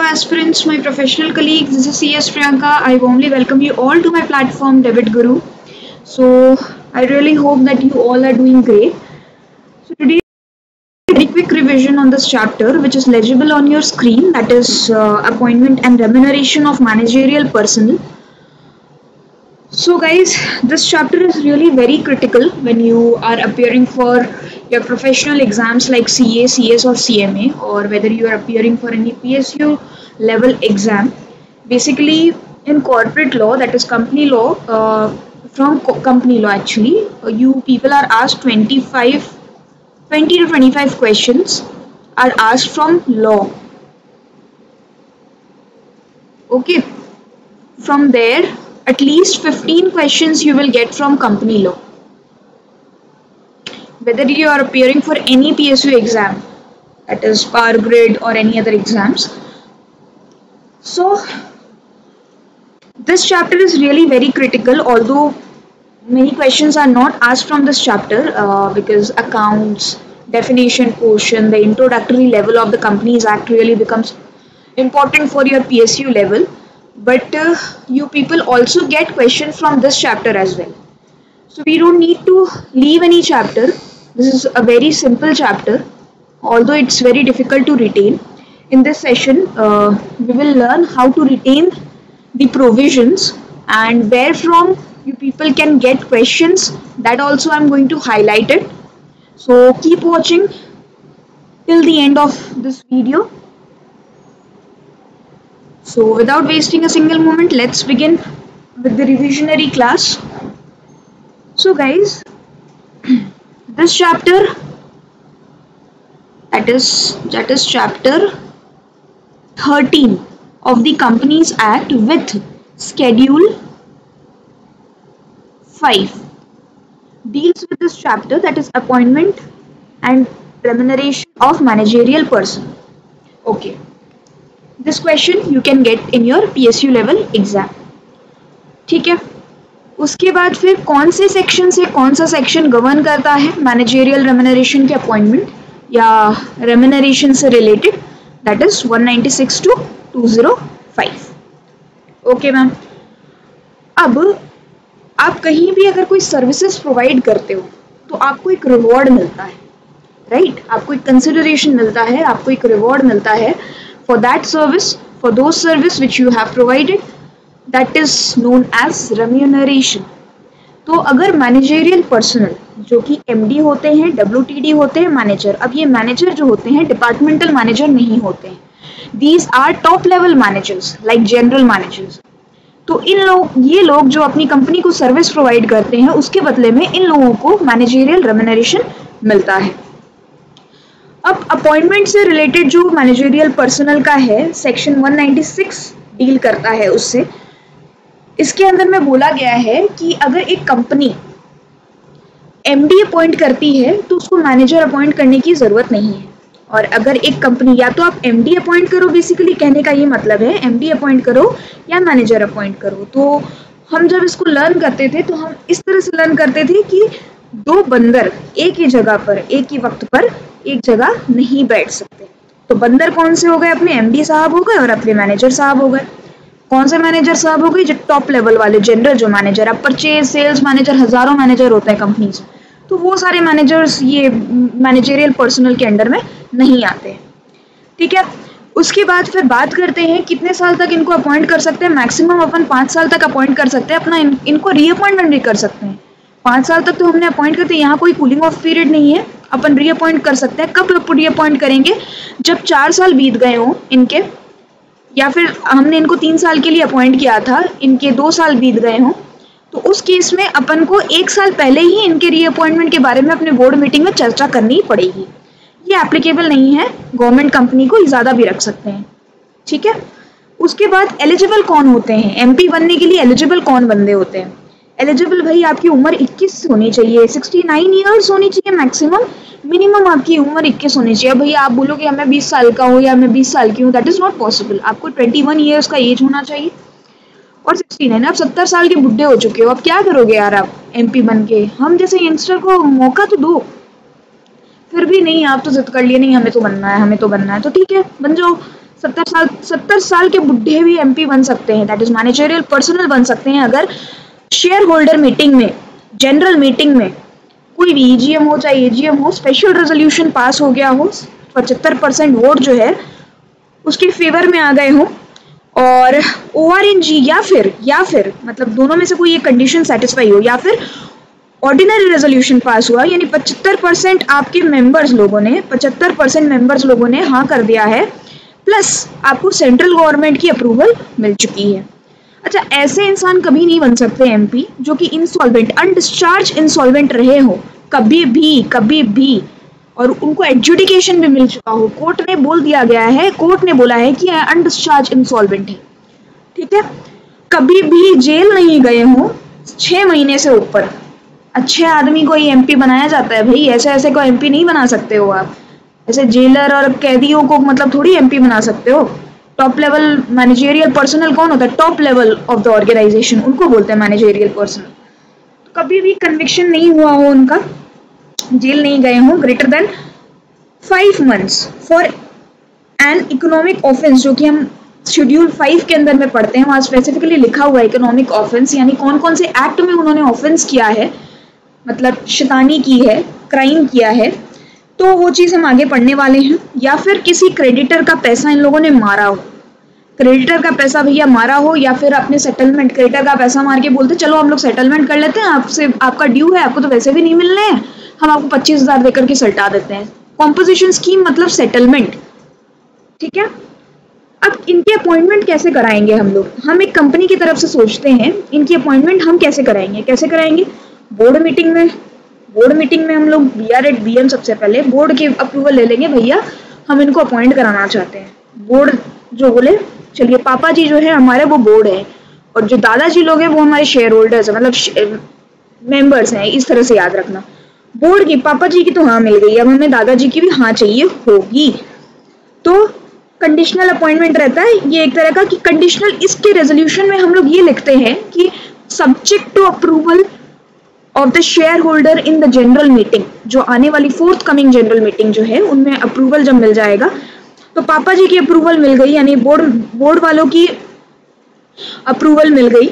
aspirants, my professional colleagues. This is CS Priyanka. I warmly welcome you all to my platform, Debit Guru. So, I really hope that you all are doing great. So, today, a very quick revision on this chapter, which is legible on your screen, that is appointment and remuneration of managerial personnel. So guys, this chapter is really very critical when you are appearing for your professional exams like CA, CS or CMA, or whether you are appearing for any PSU level exam. Basically, in corporate law, that is company law, company law actually, you people are asked 20 to 25 questions are asked from law. Okay, from there, at least 15 questions you will get from company law. Whether you are appearing for any PSU exam, that is Power Grid or any other exams. So, this chapter is really very critical, although many questions are not asked from this chapter because accounts, definition portion, the introductory level of the Companies Act really becomes important for your PSU level. But you people also get questions from this chapter as well. So we don't need to leave any chapter. This is a very simple chapter, although it's very difficult to retain. In this session, we will learn how to retain the provisions and where from you people can get questions. That also I'm going to highlight it. So keep watching till the end of this video. So without wasting a single moment, let's begin with the revisionary class. So guys, this chapter, that is chapter 13 of the Companies Act with Schedule 5 deals with this chapter, that is appointment and remuneration of managerial person. Okay. This question you can get in your PSU level exam. ठीक है, उसके बाद फिर कौन से section से कौन सा सेक्शन गवर्न करता है मैनेजरियल रेम्यूनरेशन के अपॉइंटमेंट या रेम्यूनरेशन से related, that is 196 to 205. Okay ma'am. अब आप कहीं भी अगर कोई सर्विसेज प्रोवाइड करते हो तो आपको एक रिवॉर्ड मिलता है, राइट? आपको एक कंसिडरेशन मिलता है, आपको एक रिवॉर्ड मिलता है for that service, for those service which you have provided, that is known as remuneration. तो अगर मैनेजरियल पर्सनल जो कि MD होते हैं, WTD होते हैं, मैनेजर, अब ये मैनेजर जो होते हैं डिपार्टमेंटल मैनेजर नहीं होते हैं, these are top level managers like general managers. तो ये लोग जो अपनी कंपनी को सर्विस प्रोवाइड करते हैं उसके बदले में इन लोगों को मैनेजरियल रेम्यूनरेशन मिलता है. अब अपॉइंटमेंट से रिलेटेड जो मैनेजरियल पर्सनल का है, सेक्शन 196 डील करता है उससे. इसके अंदर में बोला गया है कि अगर एक कंपनी MD अपॉइंट करती है तो उसको मैनेजर अपॉइंट करने की ज़रूरत नहीं है. और अगर एक कंपनी या तो आप MD अपॉइंट करो, बेसिकली कहने का ये मतलब है MD अपॉइंट करो या मैनेजर अपॉइंट करो. तो हम जब इसको लर्न करते थे तो हम इस तरह से लर्न करते थे कि दो बंदर एक ही जगह पर एक ही वक्त पर एक जगह नहीं बैठ सकते. तो बंदर कौन से हो गए? अपने MD साहब हो गए और अपने मैनेजर साहब हो गए. कौन से मैनेजर साहब हो गए? जो टॉप लेवल वाले जनरल जो मैनेजर, अब परचेज सेल्स मैनेजर, हजारों मैनेजर होते हैं कंपनीज, तो वो सारे मैनेजर्स ये मैनेजरियल पर्सनल के अंडर में नहीं आते हैं. ठीक है. उसके बाद फिर बात करते हैं कितने साल तक इनको अपॉइंट कर सकते हैं. मैक्सिमम अपन 5 साल तक अपॉइंट कर सकते हैं. अपना इनको रीअपॉइंटमेंट भी कर सकते हैं. 5 साल तक तो हमने अपॉइंट करते हैं, यहाँ कोई कूलिंग ऑफ पीरियड नहीं है, अपन रीअपॉइंट कर सकते हैं. कब रीअपॉइंट करेंगे? जब 4 साल बीत गए हों इनके, या फिर हमने इनको 3 साल के लिए अपॉइंट किया था, इनके 2 साल बीत गए हों, तो उस केस में अपन को 1 साल पहले ही इनके रीअपॉइंटमेंट के बारे में अपने बोर्ड मीटिंग में चर्चा करनी पड़ेगी. ये एप्लीकेबल नहीं है, गवर्नमेंट कंपनी को ज़्यादा भी रख सकते हैं. ठीक है. उसके बाद एलिजिबल कौन होते हैं? MP बनने के लिए एलिजिबल कौन बंदे होते हैं? एलिजिबल भाई आपकी उम्र 21 होनी चाहिए, 69 ईयर्स होनी चाहिए मैक्सिमम, मिनिमम आपकी उम्र 21 होनी चाहिए. भाई आप बोलो कि मैं 20 साल का हूँ या मैं 20 साल की हूँ, दैट इज़ नॉट पॉसिबल. आपको 21 ईयर्स का एज होना चाहिए. और 69, आप 70 साल के बुढ़े हो चुके हो, अब क्या करोगे यार आप MP बन के? हम जैसे यंगस्टर को मौका तो दो. फिर भी नहीं, आप तो जिद कर लिए, नहीं हमें तो बनना है, हमें तो बनना है, तो ठीक है बन जाओ. 70 साल के बुढ़े भी MP बन सकते हैं, दैट इज मैनेजरियल पर्सनल बन सकते हैं, अगर शेयर होल्डर मीटिंग में, जनरल मीटिंग में कोई भी EGM हो चाहे AGM हो, स्पेशल रेजोल्यूशन पास हो गया हो, 75% वोट जो है उसके फेवर में आ गए हो, और ORNG या फिर मतलब दोनों में से कोई एक कंडीशन सेटिस्फाई हो, या फिर ऑर्डिनरी रेजोल्यूशन पास हुआ, यानी 75% आपके मेंबर्स लोगों ने 75% मेंबर्स लोगों ने हाँ कर दिया है, प्लस आपको सेंट्रल गवर्नमेंट की अप्रूवल मिल चुकी है। अच्छा, ऐसे इंसान कभी नहीं बन सकते MP जो कि इंसॉल्वेंट, अनडिस्चार्ज इंसॉल्वेंट रहे हो कभी भी, और उनको एडजुडिकेशन भी मिल चुका हो, कोर्ट ने बोला है कि अनडिस्चार्ज इंसॉल्वेंट है, ठीक है, कभी भी जेल नहीं गए हो 6 महीने से ऊपर। अच्छे आदमी को ही MP बनाया जाता है भाई, ऐसे को MP नहीं बना सकते हो आप, ऐसे जेलर और कैदियों को मतलब थोड़ी MP बना सकते हो। टॉप लेवल मैनेजरियल पर्सनल कौन होता है? Top level of the organisation, उनको बोलते हैं मैनेजरियल पर्सनल। कभी भी कन्विक्शन नहीं हुआ हो उनका, जेल नहीं गए हो greater than 5 months for an economic offence, जो कि हम शेड्यूल 5 के अंदर में पढ़ते हैं, वहाँ स्पेसिफिकली लिखा हुआ है इकोनॉमिक ऑफेंस, यानी कौन कौन से एक्ट में उन्होंने ऑफेंस किया है, मतलब शैतानी की है, क्राइम किया है, तो वो चीज़ हम आगे पढ़ने वाले हैं। या फिर किसी क्रेडिटर का पैसा इन लोगों ने मारा हो, क्रेडिटर का पैसा भैया मारा हो, या फिर अपने सेटलमेंट, क्रेडिटर का पैसा मार के बोलते चलो हम लोग सेटलमेंट कर लेते हैं, आपसे आपका ड्यू है, आपको तो वैसे भी नहीं मिलने हैं, हम आपको 25,000 देकर के सल्टा देते हैं। कॉम्पोजिशन स्कीम मतलब सेटलमेंट, ठीक है। अब इनकी अपॉइंटमेंट कैसे कराएंगे हम लोग? हम एक कंपनी की तरफ से सोचते हैं, इनकी अपॉइंटमेंट हम कैसे कराएंगे? बोर्ड मीटिंग में हम लोग BM सबसे पहले बोर्ड की अप्रूवल ले लेंगे, भैया हम इनको अपॉइंट कराना चाहते हैं। बोर्ड जो बोले चलिए पापा जी जो है हमारे वो बोर्ड है, और जो दादाजी लोग हैं वो हमारे शेयर होल्डर्स हैं, मतलब मेंबर्स हैं, इस तरह से याद रखना। बोर्ड की पापा जी की तो हाँ मिल गई, अब हमें दादाजी की भी हाँ चाहिए होगी, तो कंडीशनल अपॉइंटमेंट रहता है ये एक तरह का कि कंडीशनल, इसके रेजोल्यूशन में हम लोग ये लिखते हैं कि subject to approval of the share holder in the general meeting, जो आने वाली फोर्थ कमिंग जनरल मीटिंग जो है उनमें अप्रूवल जब मिल जाएगा, तो पापा जी की अप्रूवल मिल गई, यानी बोर्ड वालों की अप्रूवल मिल गई।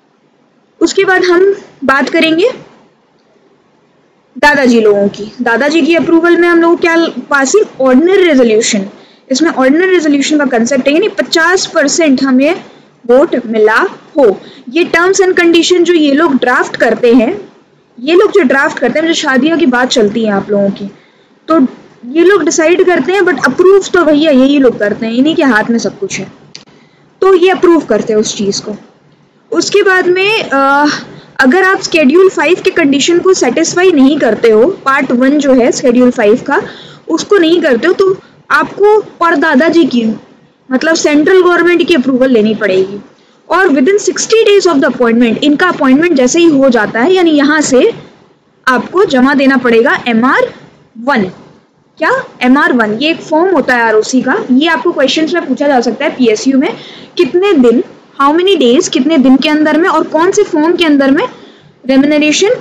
उसके बाद हम बात करेंगे दादाजी लोगों की। दादाजी की अप्रूवल में हम लोग क्या पासिंग? Ordinary resolution. इसमें ऑर्डिनरी रेजोल्यूशन का कंसेप्ट है, यानी 50% हमें वोट मिला हो। ये टर्म्स एंड कंडीशन जो ये लोग ड्राफ्ट करते हैं, जो शादियों की बात चलती है आप लोगों की, तो ये लोग डिसाइड करते हैं, बट अप्रूव तो भैया यही लोग करते हैं, इन्हीं के हाथ में सब कुछ है, तो ये अप्रूव करते हैं उस चीज़ को। उसके बाद में अगर आप शेड्यूल 5 के कंडीशन को सेटिस्फाई नहीं करते हो, पार्ट 1 जो है शेड्यूल 5 का, उसको नहीं करते हो, तो आपको परदादाजी की मतलब सेंट्रल गवर्नमेंट की अप्रूवल लेनी पड़ेगी, और within 60 days of the appointment, इनका अपॉइंटमेंट जैसे ही हो जाता है, यानी यहाँ से आपको जमा देना पड़ेगा MR1। क्या? MR1, ये एक फॉर्म होता है ROC का, ये आपको क्वेश्चंस में पूछा जा सकता है PSU में, कितने दिन, हाउ मेनी डेज, कितने दिन के अंदर में, और कौन से फॉर्म के अंदर में रेम्यूनरेशन,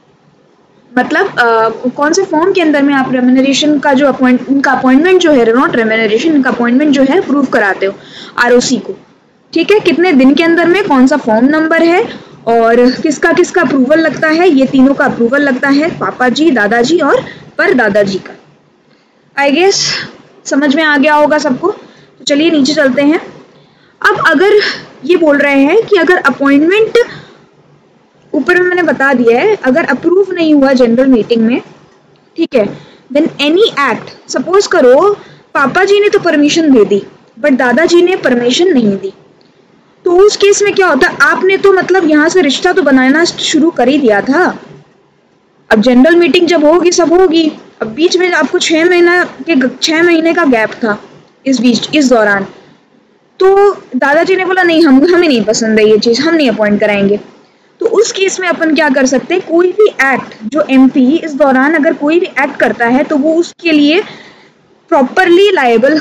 मतलब कौन से फॉर्म के अंदर में आप रेम्यूनरेशन का जो इनका अपॉइंटमेंट जो है, नॉट रेम्यूनरेशन, इनका अपॉइंटमेंट जो है अप्रूव कराते हो ROC को, ठीक है। कितने दिन के अंदर में, कौन सा फॉर्म नंबर है, और किसका किसका अप्रूवल लगता है, ये तीनों का अप्रूवल लगता है, पापा जी, दादाजी और परदादाजी का। आई गेस समझ में आ गया होगा सबको। तो चलिए नीचे चलते हैं। अब अगर ये बोल रहे हैं कि अगर अपॉइंटमेंट, ऊपर में मैंने बता दिया है, अगर अप्रूव नहीं हुआ जनरल मीटिंग में, ठीक है, देन एनी एक्ट, सपोज करो पापा जी ने तो परमिशन दे दी बट दादाजी ने परमिशन नहीं दी, तो उस केस में क्या होता है? आपने तो मतलब यहाँ से रिश्ता तो बनाना शुरू कर ही दिया था, अब जनरल मीटिंग जब होगी सब होगी, अब बीच में आपको 6 महीने का गैप था, इस दौरान तो दादाजी ने बोला नहीं, हमें नहीं पसंद है ये चीज़, हम नहीं अपॉइंट कराएंगे, तो उस केस में अपन क्या कर सकते हैं? कोई भी एक्ट जो MP इस दौरान अगर कोई भी एक्ट करता है तो वो उसके लिए प्रॉपरली लायबल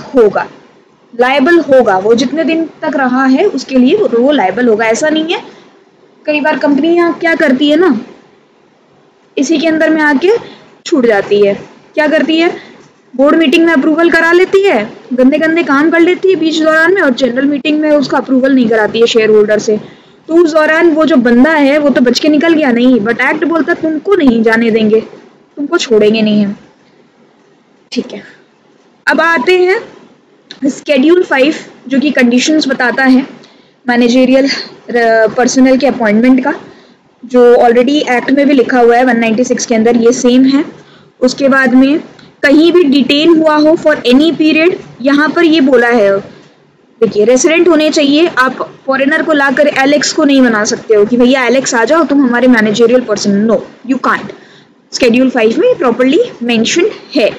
होगा, वो जितने दिन तक रहा है उसके लिए वो लायबल होगा। ऐसा नहीं है, कई बार कंपनियां क्या करती है ना, इसी के अंदर में आके छूट जाती है, क्या करती है, बोर्ड मीटिंग में अप्रूवल करा लेती है, गंदे गंदे काम कर लेती है बीच दौरान में, और जनरल मीटिंग में उसका अप्रूवल नहीं कराती है शेयर होल्डर से। तो उस दौरान वो जो बंदा है वो तो बच के निकल गया नहीं, बट एक्ट बोलता तुमको नहीं जाने देंगे, तुमको छोड़ेंगे नहीं हम। ठीक है, अब आते हैं स्केड्यूल 5 जो कि कंडीशंस बताता है मैनेजेरियल पर्सनल के अपॉइंटमेंट का, जो ऑलरेडी एक्ट में भी लिखा हुआ है 196 के अंदर, ये सेम है। उसके बाद में कहीं भी डिटेन हुआ हो फॉर एनी पीरियड, यहाँ पर ये बोला है, देखिए रेसिडेंट होने चाहिए। आप फॉरेनर को लाकर एलेक्स को नहीं बना सकते हो कि भैया एलेक्स आ जाओ तुम हमारे managerial person, no you can't. Schedule 5 में प्रॉपर्ली मेंशन्ड है।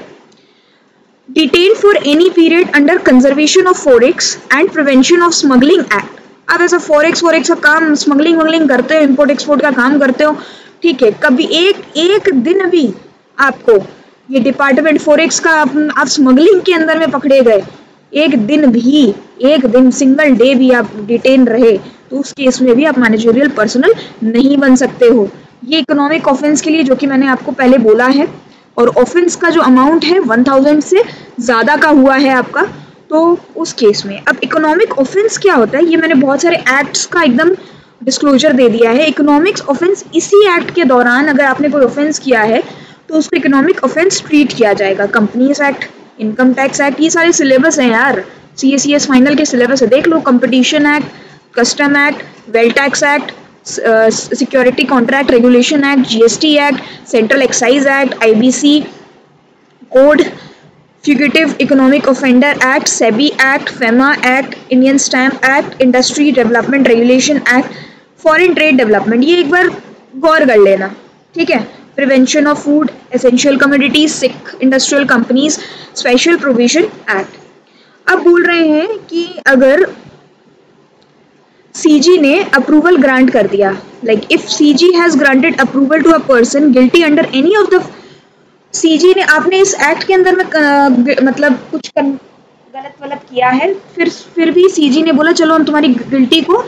Detain for any period under conservation of forex and prevention of smuggling act. आप ऐसा फॉरेक्स का काम, स्मगलिंग वगलिंग करते हो, इम्पोर्ट एक्सपोर्ट का काम करते हो, ठीक है, कभी एक दिन भी आपको ये डिपार्टमेंट फॉरेक्स का आप स्मगलिंग के अंदर में पकड़े गए, एक दिन सिंगल डे भी आप डिटेन रहे, तो उस केस में भी आप मैनेजरियल पर्सनल नहीं बन सकते हो। ये इकोनॉमिक ऑफेंस के लिए, जो कि मैंने आपको पहले बोला है, और ऑफेंस का जो अमाउंट है 1000 से ज़्यादा का हुआ है आपका, तो उस केस में। अब इकोनॉमिक ऑफेंस क्या होता है, ये मैंने बहुत सारे एक्ट्स का एकदम डिस्क्लोजर दे दिया है। इकोनॉमिक्स ऑफेंस, इसी एक्ट के दौरान अगर आपने कोई ऑफेंस किया है तो उसको इकोनॉमिक ऑफेंस ट्रीट किया जाएगा। Companies act, income tax act, ये सारे सिलेबस हैं यार, CACS फाइनल के सिलेबस है, देख लो। Competition act, custom act, wealth tax act, security contract regulation act, GST act, central excise act, IBC code, fugitive economic offender act, SEBI act, FEMA act, Indian stamp act, industry development regulation act, foreign trade development, ये एक बार गौर कर लेना, ठीक है। Prevention of food essential commodities, sick industrial companies, special provision act. अब बोल रहे हैं कि अगर CG ने अप्रूवल ग्रांट कर दिया, like if CG has granted approval to a person guilty under any of the, CG ने, आपने इस एक्ट के अंदर में मतलब कुछ गलत किया है, फिर भी CG ने बोला चलो हम तुम्हारी गिल्टी को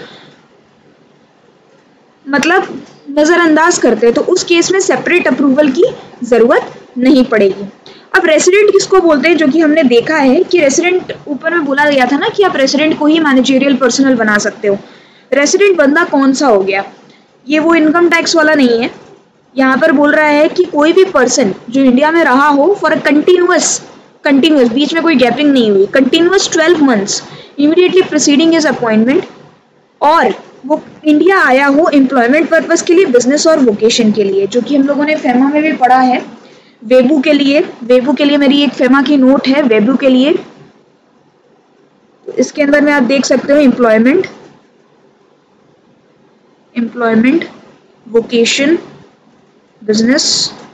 मतलब नज़रअंदाज करते हैं, तो उस केस में सेपरेट अप्रूवल की ज़रूरत नहीं पड़ेगी। अब रेसिडेंट किसको बोलते हैं, जो कि हमने देखा है कि रेसिडेंट, ऊपर में बोला गया था ना कि आप रेसिडेंट को ही मैनेजेरियल पर्सनल बना सकते हो। रेसिडेंट बंदा कौन सा हो गया, ये वो इनकम टैक्स वाला नहीं है। यहाँ पर बोल रहा है कि कोई भी पर्सन जो इंडिया में रहा हो फॉर अ कंटिन्यूअस, बीच में कोई गैपिंग नहीं हुई, continuous 12 months immediately preceding his appointment, और वो इंडिया आया हो एम्प्लॉयमेंट पर्पस के लिए, बिजनेस और वोकेशन के लिए, जो कि हम लोगों ने फेमा में भी पढ़ा है। वेबू के लिए मेरी एक फेमा की नोट है वेबू के लिए, इसके अंदर में आप देख सकते हो एम्प्लॉयमेंट वोकेशन बिजनेस,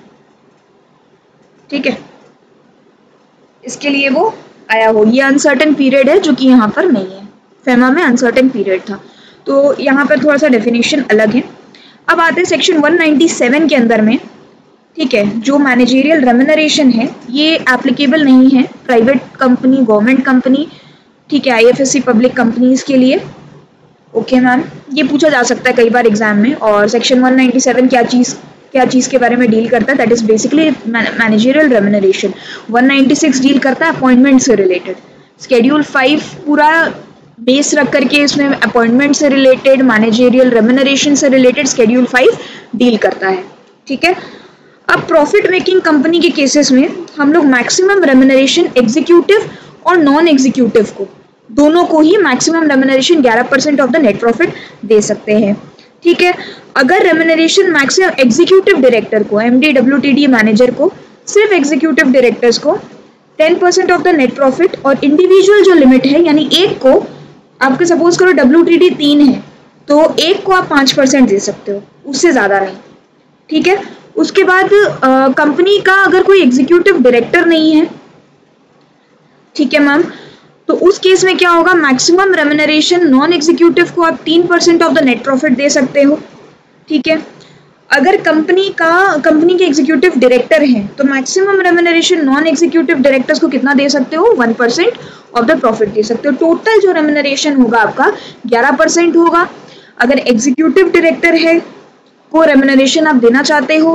ठीक है, इसके लिए वो आया हो। ये अनसर्टेन पीरियड है जो कि यहाँ पर नहीं है, फेमा में अनसर्टेन पीरियड था, तो यहाँ पर थोड़ा सा डेफिनेशन अलग है। अब आते हैं सेक्शन 197 के अंदर में, ठीक है, जो मैनेजेरियल रेम्यूनरेशन है ये एप्लीकेबल नहीं है प्राइवेट कंपनी, गवर्नमेंट कंपनी, ठीक है, IFSC पब्लिक कंपनीज के लिए। ओके मैम, ये पूछा जा सकता है कई बार एग्जाम में। और सेक्शन 197 क्या चीज़ के बारे में डील करता है, that is basically managerial remuneration. 196 deal करता है अपॉइंटमेंट से रिलेटेड। स्केड्यूल 5 पूरा बेस रख करके इसमें अपॉइंटमेंट से रिलेटेड, मैनेजेरियल रेम्यूनरेशन से रिलेटेड स्केड्यूल 5 डील करता है, ठीक है। अब प्रॉफिट मेकिंग कंपनी के केसेस में हम लोग मैक्सिमम रेम्यूनरेशन एग्जीक्यूटिव और नॉन एग्जीक्यूटिव को, दोनों को ही maximum remuneration 11% of the net profit दे सकते हैं, ठीक है। अगर रेम्यूनरेशन मैक्सिमम एग्जीक्यूटिव डायरेक्टर को, MD WTD मैनेजर को, सिर्फ एग्जीक्यूटिव डायरेक्टर्स को 10% ऑफ द नेट प्रॉफिट, और इंडिविजुअल जो लिमिट है यानी एक को, आपके सपोज करो WTD 3 है तो एक को आप 5% दे सकते हो, उससे ज़्यादा नहीं, ठीक है। उसके बाद कंपनी का अगर कोई एग्जीक्यूटिव डायरेक्टर नहीं है, ठीक है मैम, तो उस केस में क्या होगा, मैक्सिमम रेम्यूनरेशन नॉन एग्जीक्यूटिव को आप 3% ऑफ द नेट प्रॉफिट दे सकते हो, ठीक है। अगर कंपनी के एग्जीक्यूटिव डायरेक्टर हैं तो maximum remuneration non executive directors को कितना दे सकते हो, 1% ऑफ द प्रॉफिट दे सकते हो। टोटल जो रेम्यूनरेशन होगा आपका 11% होगा। अगर एग्जीक्यूटिव डायरेक्टर है को रेम्यूनरेशन आप देना चाहते हो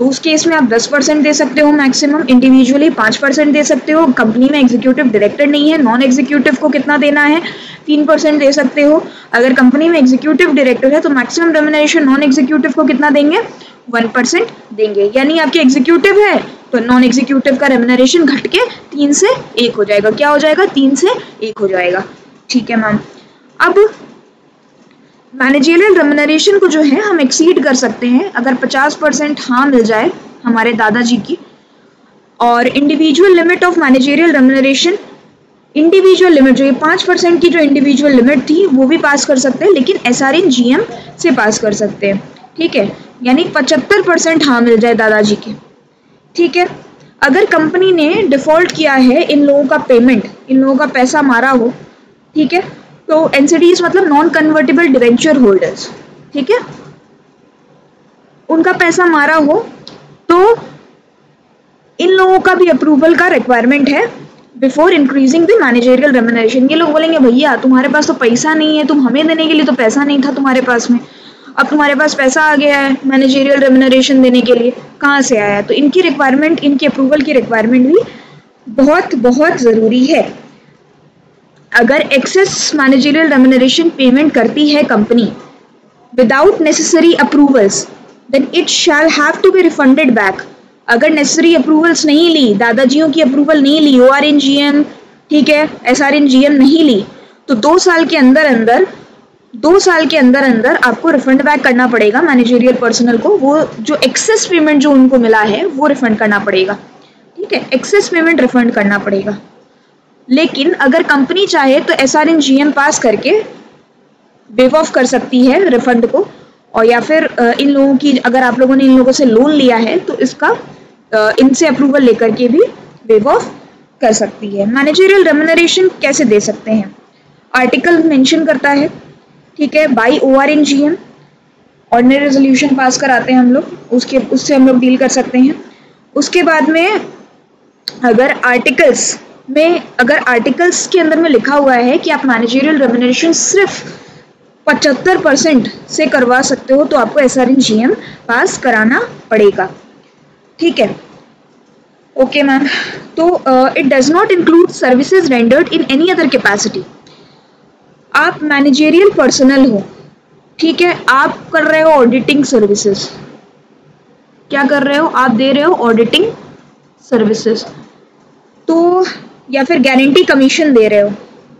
तो उस केस में आप 10% दे सकते हो मैक्सिमम, इंडिविजुअली 5% दे सकते हो। कंपनी में एग्जीक्यूटिव डायरेक्टर नहीं है, नॉन एग्जीक्यूटिव को कितना देना है, 3% दे सकते हो। अगर कंपनी में एग्जीक्यूटिव डायरेक्टर है तो मैक्सिमम रेम्युनरेशन नॉन एग्जीक्यूटिव को कितना देंगे, 1% देंगे। यानी आपके एग्जीक्यूटिव है तो नॉन एग्जीक्यूटिव का रेम्युनरेशन घट के 3 से 1 हो जाएगा। क्या हो जाएगा, 3 से 1 हो जाएगा। ठीक है मैम। अब मैनेजरियल रेम्युनरेशन को जो है हम एक्सीड कर सकते हैं अगर 50% हाँ मिल जाए हमारे दादाजी की। और individual limit of managerial remuneration, individual limit जो ये 5% की जो इंडिविजुअल लिमिट थी वो भी पास कर सकते हैं, लेकिन SRN GM से पास कर सकते हैं। ठीक है, यानी 75% हाँ मिल जाए दादाजी के। ठीक है, अगर कंपनी ने डिफॉल्ट किया है, इन लोगों का पेमेंट, इन लोगों का पैसा मारा हो, ठीक है, तो NCDs मतलब नॉन कन्वर्टेबल डिवेंचर होल्डर्स, ठीक है, उनका पैसा मारा हो तो इन लोगों का भी अप्रूवल का रिक्वायरमेंट है before increasing the managerial remuneration. ये लोग बोलेंगे भैया तुम्हारे पास तो पैसा नहीं है, तुम हमें देने के लिए तो पैसा नहीं था तुम्हारे पास में, अब तुम्हारे पास पैसा आ गया है मैनेजरियल रेम्युनरेशन देने के लिए, कहाँ से आया? तो इनकी रिक्वायरमेंट, इनकी अप्रूवल की रिक्वायरमेंट भी बहुत बहुत ज़रूरी है। अगर एक्सेस मैनेजरियल रेम्युनरेशन पेमेंट करती है कंपनी without necessary approvals then it shall have to be refunded back. अगर नेसेसरी अप्रूवल्स नहीं ली, दादाजियों की अप्रूवल नहीं ली, ORN GM, ठीक है, SRN GM नहीं ली, तो 2 साल के अंदर अंदर आपको रिफंड बैक करना पड़ेगा मैनेजरियल पर्सनल को। वो जो एक्सेस पेमेंट जो उनको मिला है वो रिफंड करना पड़ेगा। ठीक है, एक्सेस पेमेंट रिफंड करना पड़ेगा। लेकिन अगर कंपनी चाहे तो SRN GM पास करके वेव ऑफ कर सकती है रिफंड को, और या फिर इन लोगों की, अगर आप लोगों ने इन लोगों से लोन लिया है तो इसका इनसे अप्रूवल लेकर के भी वेव ऑफ कर सकती है। मैनेजरियल रेम्युनरेशन कैसे दे सकते हैं? आर्टिकल मेंशन करता है, ठीक है, by ORN GM, ordinary resolution pass कराते हैं हम लोग, उससे हम लोग डील कर सकते हैं। उसके बाद में अगर आर्टिकल्स के अंदर में लिखा हुआ है कि आप मैनेजरियल रेम्युनरेशन सिर्फ 75% से करवा सकते हो तो आपको SRN GM पास कराना पड़ेगा। ठीक है, ओके मैम। तो it does not include services rendered in any other capacity. आप मैनेजरियल पर्सनल हो, ठीक है, आप कर रहे हो ऑडिटिंग सर्विसेज, क्या कर रहे हो आप? दे रहे हो ऑडिटिंग सर्विसेज, तो या फिर गारंटी कमीशन दे रहे हो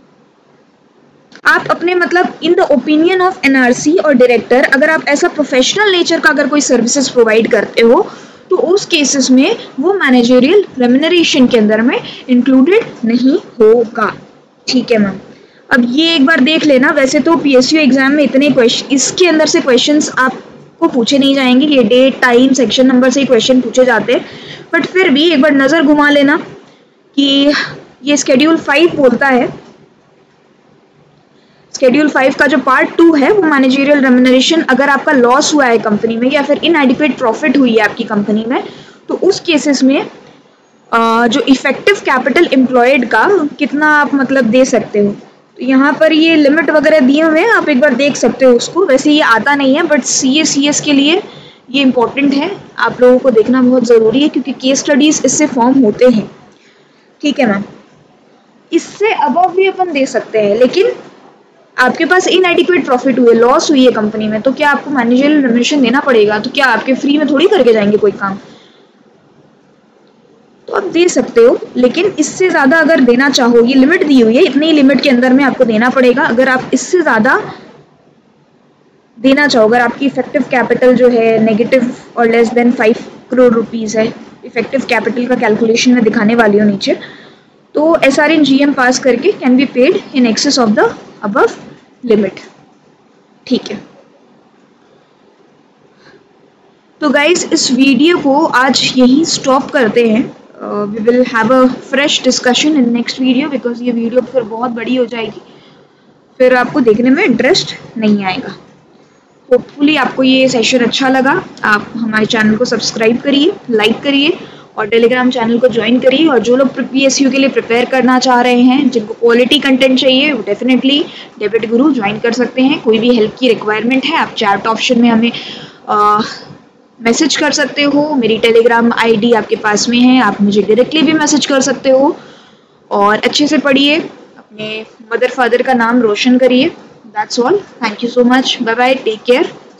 आप अपने, मतलब in the opinion of NRC और डायरेक्टर, अगर आप ऐसा प्रोफेशनल नेचर का अगर कोई सर्विसेज प्रोवाइड करते हो तो उस केसेस में वो मैनेजरियल रेम्युनरेशन के अंदर में इंक्लूडेड नहीं होगा। ठीक है मैम। अब ये एक बार देख लेना, वैसे तो PSU एग्जाम में इतने क्वेश्चन, इसके अंदर से क्वेश्चंस आपको पूछे नहीं जाएंगे, ये डेट, टाइम, सेक्शन नंबर से ही क्वेश्चन पूछे जाते हैं, बट फिर भी एक बार नज़र घुमा लेना कि ये Schedule 5 बोलता है, Schedule 5 का जो पार्ट 2 है वो मैनेजरियल रेम्युनरेशन, अगर आपका लॉस हुआ है कंपनी में या फिर इनएडिक्वेट प्रॉफिट हुई है आपकी कंपनी में, तो उस केसेस में जो इफेक्टिव कैपिटल एम्प्लॉयड का कितना आप मतलब दे सकते हो, तो यहाँ पर ये लिमिट वगैरह दिए हुए हैं, आप एक बार देख सकते हो उसको। वैसे ये आता नहीं है बट CS के लिए ये इम्पोर्टेंट है, आप लोगों को देखना बहुत ज़रूरी है क्योंकि केस स्टडीज़ इससे फॉर्म होते हैं। ठीक है मैम, इससे अबव भी अपन दे सकते हैं, लेकिन आपके पास इनएडिक्वेट प्रॉफिट हुए, लॉस हुई है कंपनी में, तो क्या आपको मैनेजरियल रेम्युनरेशन देना पड़ेगा? तो क्या आपके फ्री में थोड़ी करके जाएंगे कोई काम, तो आप दे सकते हो, लेकिन इससे ज़्यादा अगर देना चाहो, ये लिमिट दी हुई है, इतनी लिमिट के अंदर में आपको देना पड़ेगा। अगर आप इससे ज़्यादा देना चाहो, अगर आपकी इफेक्टिव कैपिटल जो है नेगेटिव और लेस देन 5 करोड़ रुपीज़ है, इफेक्टिव कैपिटल का कैलकुलेशन में दिखाने वाली हो नीचे, तो SRN GM पास करके can be paid in excess of the above limit. ठीक है, तो गाइज इस वीडियो को आज यहीं स्टॉप करते हैं। We will have a fresh discussion in next video, because ये वीडियो फिर बहुत बड़ी हो जाएगी, फिर आपको देखने में इंटरेस्ट नहीं आएगा। होपफुली आपको ये सेशन अच्छा लगा। आप हमारे चैनल को सब्सक्राइब करिए, लाइक करिए और टेलीग्राम चैनल को ज्वाइन करिए। और जो लोग PSU के लिए प्रिपेयर करना चाह रहे हैं, जिनको क्वालिटी कंटेंट चाहिए, वो डेफिनेटली डेबिट गुरु ज्वाइन कर सकते हैं। कोई भी हेल्प की रिक्वायरमेंट है, आप चैट ऑप्शन में हमें मैसेज कर सकते हो। मेरी टेलीग्राम आईडी आपके पास में है, आप मुझे डायरेक्टली भी मैसेज कर सकते हो। और अच्छे से पढ़िए, अपने मदर फादर का नाम रोशन करिए। That's all. Thank you so much. Bye bye, take care.